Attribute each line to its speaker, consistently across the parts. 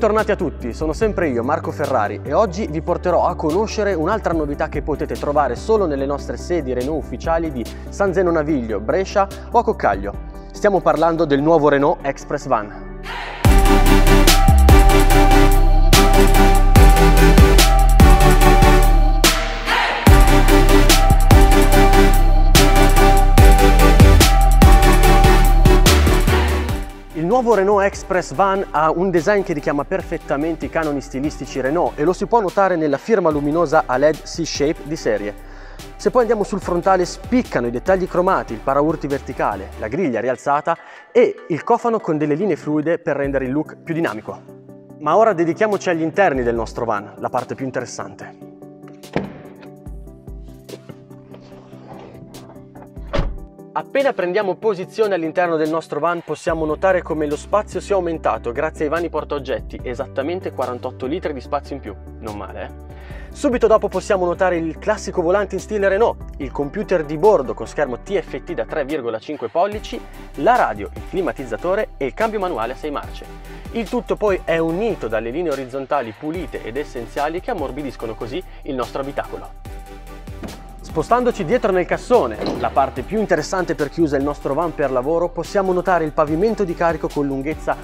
Speaker 1: Bentornati a tutti, sono sempre io, Marco Ferrari, e oggi vi porterò a conoscere un'altra novità che potete trovare solo nelle nostre sedi Renault ufficiali di San Zeno Naviglio, Brescia o a Coccaglio. Stiamo parlando del nuovo Renault Express Van. Il nuovo Renault Express Van ha un design che richiama perfettamente i canoni stilistici Renault e lo si può notare nella firma luminosa a LED C-Shape di serie. Se poi andiamo sul frontale spiccano i dettagli cromati, il paraurti verticale, la griglia rialzata e il cofano con delle linee fluide per rendere il look più dinamico. Ma ora dedichiamoci agli interni del nostro van, la parte più interessante. Appena prendiamo posizione all'interno del nostro van possiamo notare come lo spazio sia aumentato grazie ai vani portaoggetti, esattamente 48 litri di spazio in più, non male Subito dopo possiamo notare il classico volante in stile Renault, il computer di bordo con schermo TFT da 3,5 pollici, la radio, il climatizzatore e il cambio manuale a 6 marce. Il tutto poi è unito dalle linee orizzontali pulite ed essenziali che ammorbidiscono così il nostro abitacolo. Spostandoci dietro nel cassone, la parte più interessante per chi usa il nostro van per lavoro, possiamo notare il pavimento di carico con lunghezza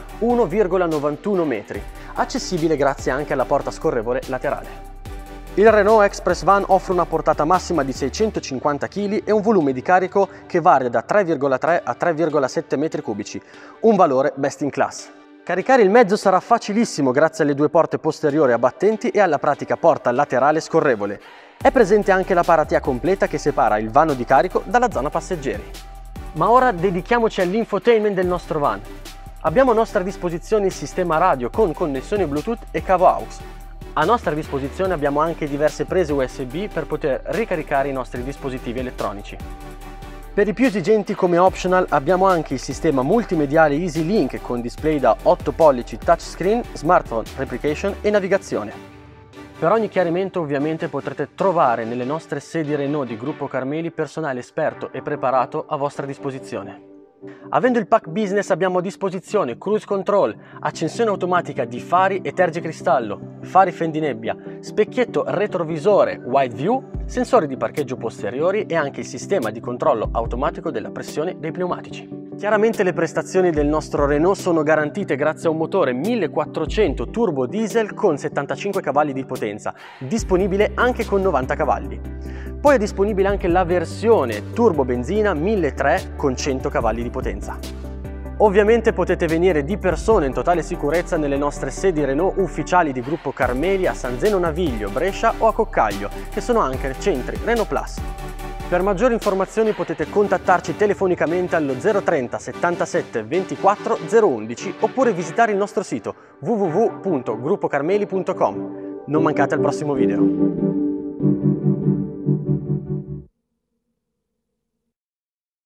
Speaker 1: 1,91 metri, accessibile grazie anche alla porta scorrevole laterale. Il Renault Express Van offre una portata massima di 650 kg e un volume di carico che varia da 3,3 a 3,7 metri cubici, un valore best in class. Caricare il mezzo sarà facilissimo grazie alle due porte posteriori a battenti e alla pratica porta laterale scorrevole. È presente anche la paratia completa che separa il vano di carico dalla zona passeggeri. Ma ora dedichiamoci all'infotainment del nostro van. Abbiamo a nostra disposizione il sistema radio con connessione Bluetooth e cavo AUX. A nostra disposizione abbiamo anche diverse prese USB per poter ricaricare i nostri dispositivi elettronici. Per i più esigenti come optional abbiamo anche il sistema multimediale Easy Link con display da 8 pollici touchscreen, smartphone replication e navigazione. Per ogni chiarimento ovviamente potrete trovare nelle nostre sedi Renault di Gruppo Carmeli personale esperto e preparato a vostra disposizione. Avendo il pack business abbiamo a disposizione cruise control, accensione automatica di fari e tergicristallo, fari fendinebbia, specchietto retrovisore wide view, sensori di parcheggio posteriori e anche il sistema di controllo automatico della pressione dei pneumatici. Chiaramente le prestazioni del nostro Renault sono garantite grazie a un motore 1400 turbo diesel con 75 cavalli di potenza, disponibile anche con 90 cavalli. Poi è disponibile anche la versione turbo benzina 1300 con 100 cavalli di potenza. Ovviamente potete venire di persona in totale sicurezza nelle nostre sedi Renault ufficiali di Gruppo Carmeli a San Zeno Naviglio, Brescia o a Coccaglio, che sono anche centri Renault Plus. Per maggiori informazioni potete contattarci telefonicamente allo 030 77 24 011 oppure visitare il nostro sito www.gruppocarmeli.com. Non mancate al prossimo video.